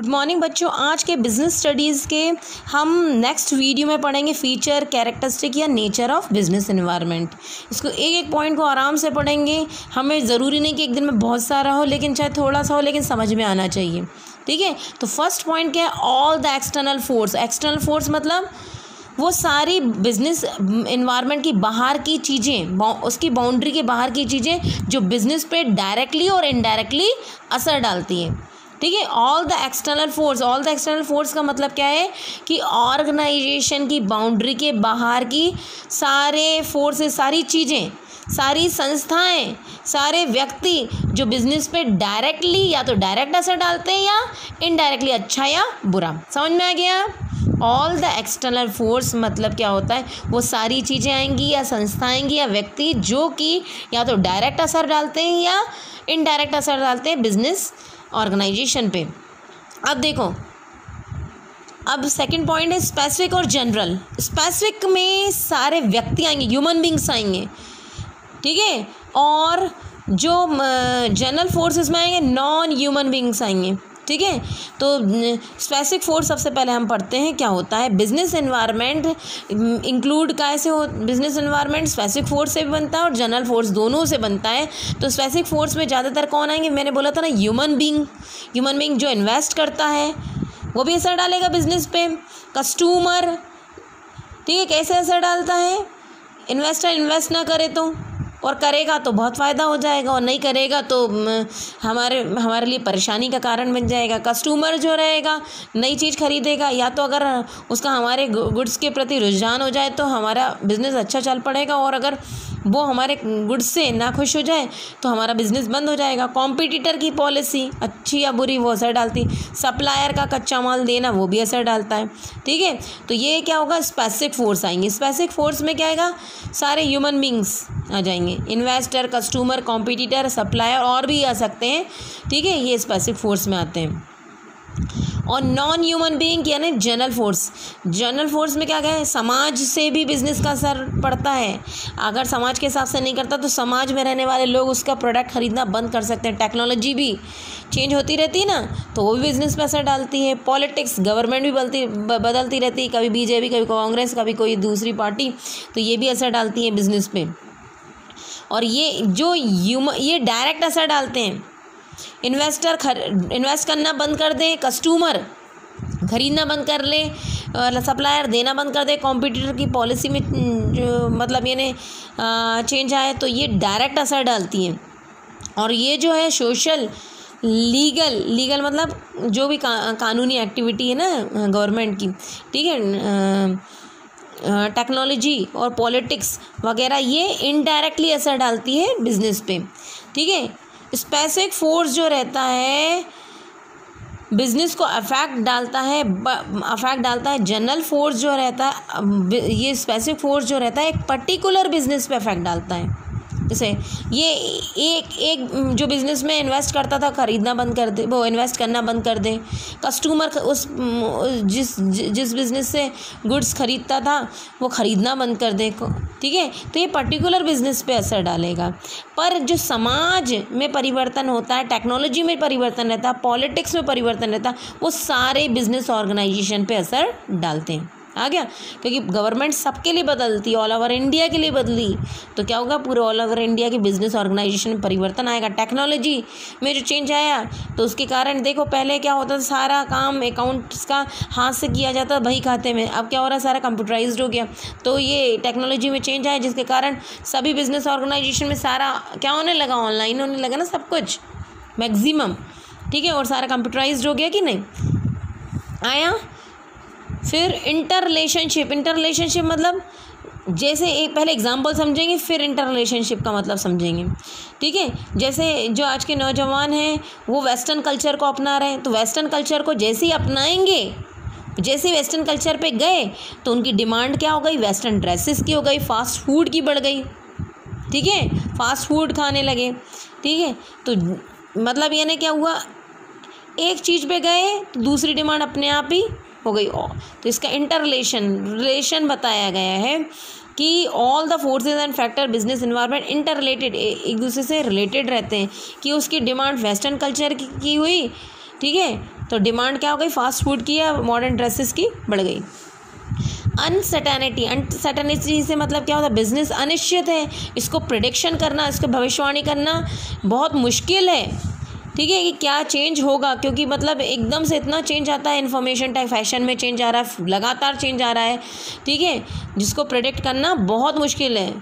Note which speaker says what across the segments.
Speaker 1: Good morning बच्चों। आज के बिजनेस स्टडीज़ के हम नेक्स्ट वीडियो में पढ़ेंगे फीचर, कैरेक्टरिस्टिक या नेचर ऑफ बिजनेस एनवायरनमेंट। इसको एक एक पॉइंट को आराम से पढ़ेंगे। हमें ज़रूरी नहीं कि एक दिन में बहुत सारा हो, लेकिन चाहे थोड़ा सा हो, लेकिन समझ में आना चाहिए। ठीक है, तो फर्स्ट पॉइंट क्या है? All the external force. External force मतलब वो सारी बिजनेस इन्वायरमेंट की बाहर की चीज़ें, उसकी बाउंड्री के बाहर की चीज़ें जो बिजनेस पे डायरेक्टली और इनडायरेक्टली असर डालती हैं। ठीक है, all the external force. All the external force का मतलब क्या है कि ऑर्गेनाइजेशन की बाउंड्री के बाहर की सारे फोर्सेस, सारी चीज़ें, सारी संस्थाएं, सारे व्यक्ति जो बिजनेस पे डायरेक्टली या तो डायरेक्ट असर डालते हैं या इनडायरेक्टली, अच्छा या बुरा। समझ में आ गया? ऑल द एक्सटर्नल फोर्स मतलब क्या होता है? वो सारी चीज़ें आएंगी या संस्थाएं आएंगी या व्यक्ति जो कि या तो डायरेक्ट असर डालते हैं या इनडायरेक्ट असर डालते हैं बिजनेस ऑर्गेनाइजेशन पे। अब देखो, अब सेकंड पॉइंट है स्पेसिफिक और जनरल। स्पेसिफिक में सारे व्यक्ति आएंगे, ह्यूमन बींग्स आएंगे। ठीक है, और जो जनरल फोर्सेस में आएंगे, नॉन ह्यूमन बींग्स आएंगे। ठीक है, तो स्पेसिफिक फोर्स सबसे पहले हम पढ़ते हैं क्या होता है। बिजनेस एनवायरनमेंट इंक्लूड कैसे हो? बिजनेस एनवायरनमेंट स्पेसिफिक फोर्स से भी बनता है और जनरल फोर्स, दोनों से बनता है। तो स्पेसिफिक फोर्स में ज़्यादातर कौन आएंगे? मैंने बोला था ना, ह्यूमन बींग जो इन्वेस्ट करता है वो भी असर डालेगा बिजनेस पे। कस्टमर, ठीक है, कैसे असर डालता है? इन्वेस्टर इन्वेस्ट ना करे तो, और करेगा तो बहुत फ़ायदा हो जाएगा, और नहीं करेगा तो हमारे लिए परेशानी का कारण बन जाएगा। कस्टमर जो रहेगा नई चीज़ खरीदेगा, या तो अगर उसका हमारे गुड्स के प्रति रुझान हो जाए तो हमारा बिज़नेस अच्छा चल पड़ेगा, और अगर वो हमारे गुड्स से ना खुश हो जाए तो हमारा बिज़नेस बंद हो जाएगा। कॉम्पिटिटर की पॉलिसी अच्छी या बुरी वो असर डालती। सप्लायर का कच्चा माल देना वो भी असर डालता है। ठीक है, तो ये क्या होगा? स्पेसिफिक फोर्स आएंगे। स्पेसिफिक फोर्स में क्या आएगा? सारे ह्यूमन बींग्स आ जाएंगे, इन्वेस्टर, कस्टमर, कॉम्पिटिटर, सप्लायर और भी आ सकते हैं। ठीक है, ये स्पेसिफिक फोर्स में आते हैं। और नॉन ह्यूमन बीइंग यानी जनरल फोर्स। जनरल फोर्स में क्या है? समाज से भी बिजनेस का असर पड़ता है। अगर समाज के हिसाब से नहीं करता तो समाज में रहने वाले लोग उसका प्रोडक्ट खरीदना बंद कर सकते हैं। टेक्नोलॉजी भी चेंज होती रहती है ना, तो वो भी बिजनेस पे असर डालती है। पॉलिटिक्स, गवर्नमेंट भी बदलती रहती है, कभी बीजेपी, कभी कांग्रेस, कभी कोई दूसरी पार्टी, तो ये भी असर डालती है बिजनेस पे। और ये डायरेक्ट असर डालते हैं। इन्वेस्टर इन्वेस्ट करना बंद कर दे, कस्टमर खरीदना बंद कर ले, सप्लायर देना बंद कर दे, कॉम्पिटिटर की पॉलिसी में जो मतलब ये चेंज आए, तो ये डायरेक्ट असर डालती हैं। और ये जो है सोशल, लीगल मतलब जो भी कानूनी एक्टिविटी है ना गवर्नमेंट की, ठीक है, टेक्नोलॉजी और पॉलिटिक्स वगैरह, ये इनडायरेक्टली असर डालती है बिजनेस पे। ठीक है, स्पेसिफिक फोर्स जो रहता है बिजनेस को अफेक्ट डालता है। जनरल फोर्स जो रहता है, ये स्पेसिफिक फोर्स जो रहता है एक पर्टिकुलर बिजनेस पे अफेक्ट डालता है। जैसे ये एक जो बिज़नेस में इन्वेस्ट करता था खरीदना बंद कर दे, वो इन्वेस्ट करना बंद कर दे। कस्टमर जिस बिज़नेस से गुड्स खरीदता था वो खरीदना बंद कर दे। ठीक है, तो ये पर्टिकुलर बिज़नेस पे असर डालेगा। पर जो समाज में परिवर्तन होता है, टेक्नोलॉजी में परिवर्तन रहता है, पॉलिटिक्स में परिवर्तन रहता है, वो सारे बिजनेस ऑर्गेनाइजेशन पे असर डालते हैं। आ गया? क्योंकि गवर्नमेंट सबके लिए बदलती है, ऑल ओवर इंडिया के लिए बदली, तो क्या होगा? पूरे ऑल ओवर इंडिया के बिजनेस ऑर्गेनाइजेशन में परिवर्तन आएगा। टेक्नोलॉजी में जो चेंज आया तो उसके कारण देखो, पहले क्या होता था, सारा काम अकाउंट्स का हाथ से किया जाता बही खाते में, अब क्या हो रहा है? सारा कंप्यूटराइज्ड हो गया। तो ये टेक्नोलॉजी में चेंज आया, जिसके कारण सभी बिजनेस ऑर्गेनाइजेशन में सारा क्या होने लगा? ऑनलाइन होने लगा ना सब कुछ, मैक्सिमम। ठीक है, और सारा कंप्यूटराइज्ड हो गया कि नहीं आया? फिर इंटर रिलेशनशिप मतलब जैसे एक पहले एग्जाम्पल समझेंगे, फिर इंटर रिलेशनशिप का मतलब समझेंगे। ठीक है, जैसे जो आज के नौजवान हैं वो वेस्टर्न कल्चर को अपना रहे हैं, तो वेस्टर्न कल्चर को जैसे ही अपनाएंगे, जैसे ही वेस्टर्न कल्चर पे गए तो उनकी डिमांड क्या हो गई? वेस्टर्न ड्रेसेस की हो गई, फास्ट फूड की बढ़ गई। ठीक है, फास्ट फूड खाने लगे। ठीक है, तो मतलब यानी क्या हुआ? एक चीज़ पे गए तो दूसरी डिमांड अपने आप ही हो गई। तो इसका इंटर रिलेशन बताया गया है कि all the forces and factor business environment interrelated, एक दूसरे से रिलेटेड रहते हैं। कि उसकी डिमांड वेस्टर्न कल्चर की हुई ठीक है। तो डिमांड क्या हो गई, फास्ट फूड की या मॉडर्न ड्रेसेस की बढ़ गई। अनसर्टेनिटी से मतलब क्या होता है, बिजनेस अनिश्चित है, इसको प्रिडिक्शन करना, इसको भविष्यवाणी करना बहुत मुश्किल है, ठीक है, कि क्या चेंज होगा, क्योंकि मतलब एकदम से इतना चेंज आता है, इन्फॉर्मेशन टाइप फैशन में चेंज आ रहा है, लगातार चेंज आ रहा है, ठीक है, जिसको प्रिडिक्ट करना बहुत मुश्किल है।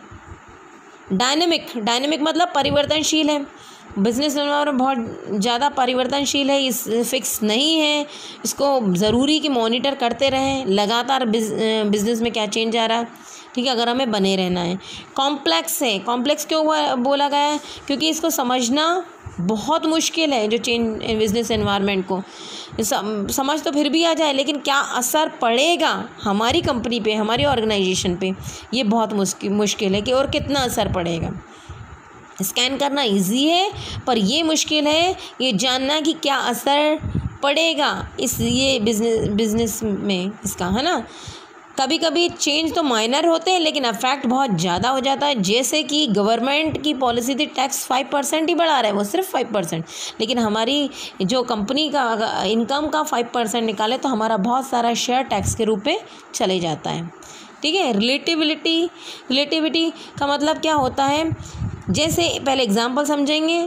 Speaker 1: डायनेमिक मतलब परिवर्तनशील है, बिजनेस एनवायरनमेंट बहुत ज़्यादा परिवर्तनशील है, इस फिक्स नहीं है, इसको ज़रूरी कि मॉनिटर करते रहें लगातार बिजनेस में क्या चेंज आ रहा है, ठीक है, अगर हमें बने रहना है। कॉम्प्लेक्स है, कॉम्प्लेक्स क्यों बोला गया है, क्योंकि इसको समझना बहुत मुश्किल है, जो चेंज बिजनेस एनवायरनमेंट को समझ तो फिर भी आ जाए, लेकिन क्या असर पड़ेगा हमारी कंपनी पे, हमारी ऑर्गेनाइजेशन पे, ये बहुत मुश्किल है कि और कितना असर पड़ेगा। स्कैन करना इजी है, पर ये मुश्किल है ये जानना कि क्या असर पड़ेगा ये बिजनेस में इसका, है ना। कभी कभी चेंज तो माइनर होते हैं, लेकिन इफेक्ट बहुत ज़्यादा हो जाता है। जैसे कि गवर्नमेंट की पॉलिसी थी, टैक्स 5% ही बढ़ा रहा है, वो सिर्फ 5%, लेकिन हमारी जो कंपनी का इनकम का 5% निकाले तो हमारा बहुत सारा शेयर टैक्स के रूप में चले जाता है, ठीक है। रिलेटिविटी का मतलब क्या होता है, जैसे पहले एग्जाम्पल समझेंगे,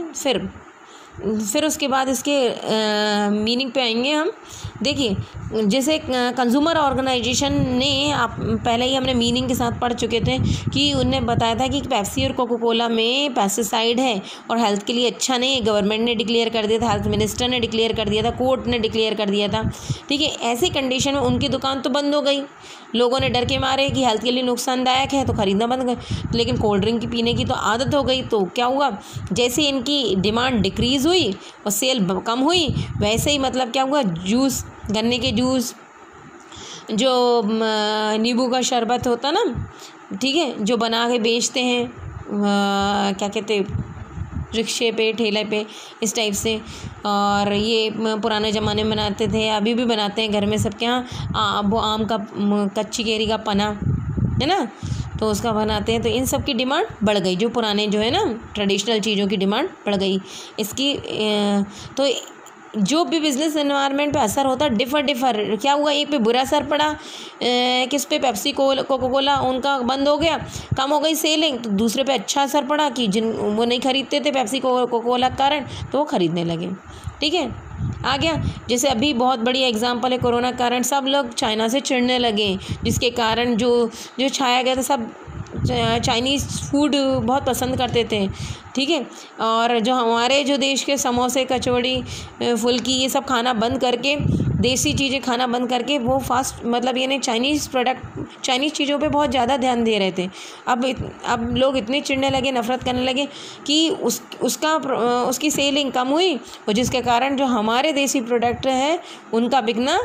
Speaker 1: फिर उसके बाद इसके मीनिंग पे आएंगे हम। देखिए, जैसे कंज्यूमर ऑर्गेनाइजेशन ने पहले ही हमने मीनिंग के साथ पढ़ चुके थे कि उनने बताया था कि पेप्सी और कोको कोला में पेस्टिसाइड है और हेल्थ के लिए अच्छा नहीं है। गवर्नमेंट ने डिक्लेयर कर दिया था, हेल्थ मिनिस्टर ने डिक्लेयर कर दिया था, कोर्ट ने डिक्लेयर कर दिया था, ठीक है। ऐसी कंडीशन में उनकी दुकान तो बंद हो गई, लोगों ने डर के मारे कि हेल्थ के लिए नुकसानदायक है तो ख़रीदना बंद कर, लेकिन कोल्ड ड्रिंक की पीने की तो आदत हो गई। तो क्या हुआ, जैसे इनकी डिमांड डिक्रीज़ हुई और सेल कम हुई, वैसे ही मतलब क्या हुआ, जूस, गन्ने के जूस, जो नींबू का शरबत होता ना, ठीक है, जो बना के बेचते हैं, क्या कहते हैं, रिक्शे पे, ठेले पे, इस टाइप से। और ये पुराने ज़माने में बनाते थे, अभी भी बनाते हैं घर में सबके यहाँ, वो आम का कच्ची केरी का पना है ना, तो उसका बनाते हैं। तो इन सब की डिमांड बढ़ गई, जो पुराने जो है ना ट्रेडिशनल चीज़ों की डिमांड बढ़ गई इसकी। तो जो भी बिज़नेस एनवायरनमेंट पे असर होता है डिफ़र क्या हुआ, एक पे बुरा असर पड़ा, किस पे, पेप्सी कोको कोला उनका बंद हो गया, कम हो गई सेलिंग, तो दूसरे पे अच्छा असर पड़ा कि वो नहीं खरीदते थे पेप्सी कोको कोला के कारण, तो वो खरीदने लगे, ठीक है। आ गया, जैसे अभी बहुत बड़ी एग्जांपल है, कोरोना के कारण सब लोग चाइना से चिढ़ने लगे, जिसके कारण जो छाया गया था, सब चाइनीज़ फूड बहुत पसंद करते थे, ठीक है। और जो हमारे जो देश के समोसे, कचौड़ी, फुल्की, ये सब खाना बंद करके, देसी चीज़ें खाना बंद करके, वो फास्ट मतलब ये चाइनीज़ चीज़ों पे बहुत ज़्यादा ध्यान दे रहे थे। अब लोग इतने चिढ़ने लगे, नफ़रत करने लगे कि उसकी सेलिंग कम हुई, और जिसके कारण जो हमारे देसी प्रोडक्ट है उनका बिकना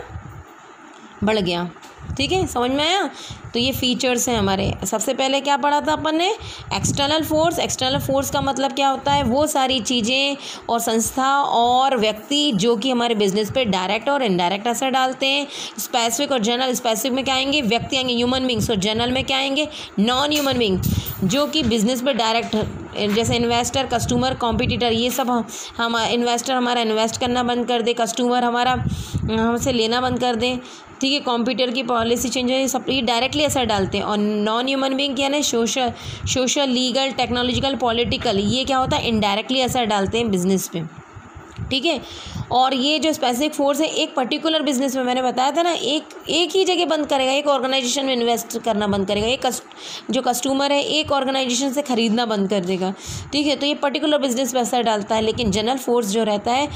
Speaker 1: बढ़ गया, ठीक है, समझ में आया। तो ये फीचर्स हैं हमारे। सबसे पहले क्या पढ़ा था अपन ने, एक्सटर्नल फोर्स का मतलब क्या होता है, वो सारी चीज़ें और संस्था और व्यक्ति जो कि हमारे बिजनेस पे डायरेक्ट और इनडायरेक्ट असर डालते हैं। स्पेसिफिक और जनरल, स्पेसिफिक में क्या आएंगे, व्यक्ति आएंगे, ह्यूमन बींग्स, और जनरल में क्या आएंगे, नॉन ह्यूमन बींग, जो कि बिजनेस पे डायरेक्ट, जैसे इन्वेस्टर, कस्टमर, कॉम्पिटिटर, ये सब हम इन्वेस्टर हमारा इन्वेस्ट करना बंद कर दे, कस्टमर हमारा हमसे लेना बंद कर दें, ठीक है, कंप्यूटर की पॉलिसी चेंज है, सब ये डायरेक्टली असर डालते हैं। और नॉन ह्यूमन बीइंग क्या है, सोशल, लीगल, टेक्नोलॉजिकल, पॉलिटिकल, ये क्या होता है, इनडायरेक्टली असर डालते हैं बिजनेस पे, ठीक है। और ये जो स्पेसिफिक फोर्स है, एक पर्टिकुलर बिजनेस में, मैंने बताया था ना, एक ही जगह बंद करेगा, एक ऑर्गेनाइजेशन में इन्वेस्ट करना बंद करेगा, एक जो कस्टमर है एक ऑर्गेनाइजेशन से ख़रीदना बंद कर देगा, ठीक है। तो ये पर्टिकुलर बिजनेस पे असर डालता है। लेकिन जनरल फोर्स जो रहता है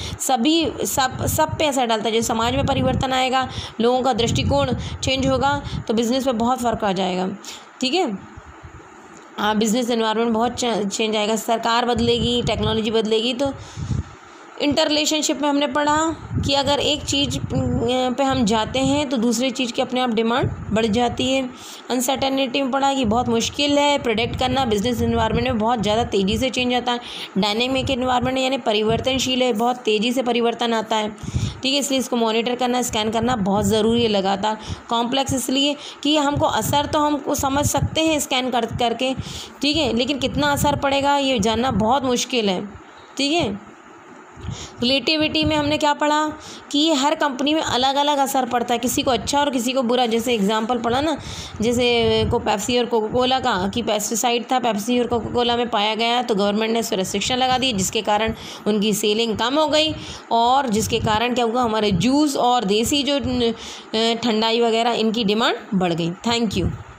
Speaker 1: सब पे असर डालता है। जो समाज में परिवर्तन आएगा, लोगों का दृष्टिकोण चेंज होगा, तो बिज़नेस पे बहुत फ़र्क आ जाएगा, ठीक है। बिज़नेस एनवायरनमेंट बहुत चेंज आएगा, सरकार बदलेगी, टेक्नोलॉजी बदलेगी। तो इंटर रिलेशनशिप में हमने पढ़ा कि अगर एक चीज़ पे हम जाते हैं तो दूसरी चीज़ की अपने आप डिमांड बढ़ जाती है। अनसर्टेनिटी में पढ़ा कि बहुत मुश्किल है प्रेडिक्ट करना, बिजनेस एनवायरनमेंट में बहुत ज़्यादा तेज़ी से चेंज आता है। डायनेमिक एनवायरनमेंट यानी परिवर्तनशील है, बहुत तेज़ी से परिवर्तन आता है, ठीक है, इसलिए इसको मॉनिटर करना, स्कैन करना बहुत ज़रूरी है लगातार। कॉम्प्लेक्स इसलिए कि हमको असर तो हमको समझ सकते हैं स्कैन करके, ठीक है, लेकिन कितना असर पड़ेगा ये जानना बहुत मुश्किल है, ठीक है। रिलेटिविटी में हमने क्या पढ़ा कि हर कंपनी में अलग अलग असर पड़ता है, किसी को अच्छा और किसी को बुरा। जैसे एग्जांपल पढ़ा ना, जैसे को पेप्सी और कोका कोला का कि पेस्टिसाइड था पेप्सी और कोका कोला में पाया गया, तो गवर्नमेंट ने इस पर रेस्ट्रिक्शन लगा दी, जिसके कारण उनकी सेलिंग कम हो गई और जिसके कारण क्या हुआ, हमारे जूस और देसी जो ठंडाई वगैरह इनकी डिमांड बढ़ गई। Thank you.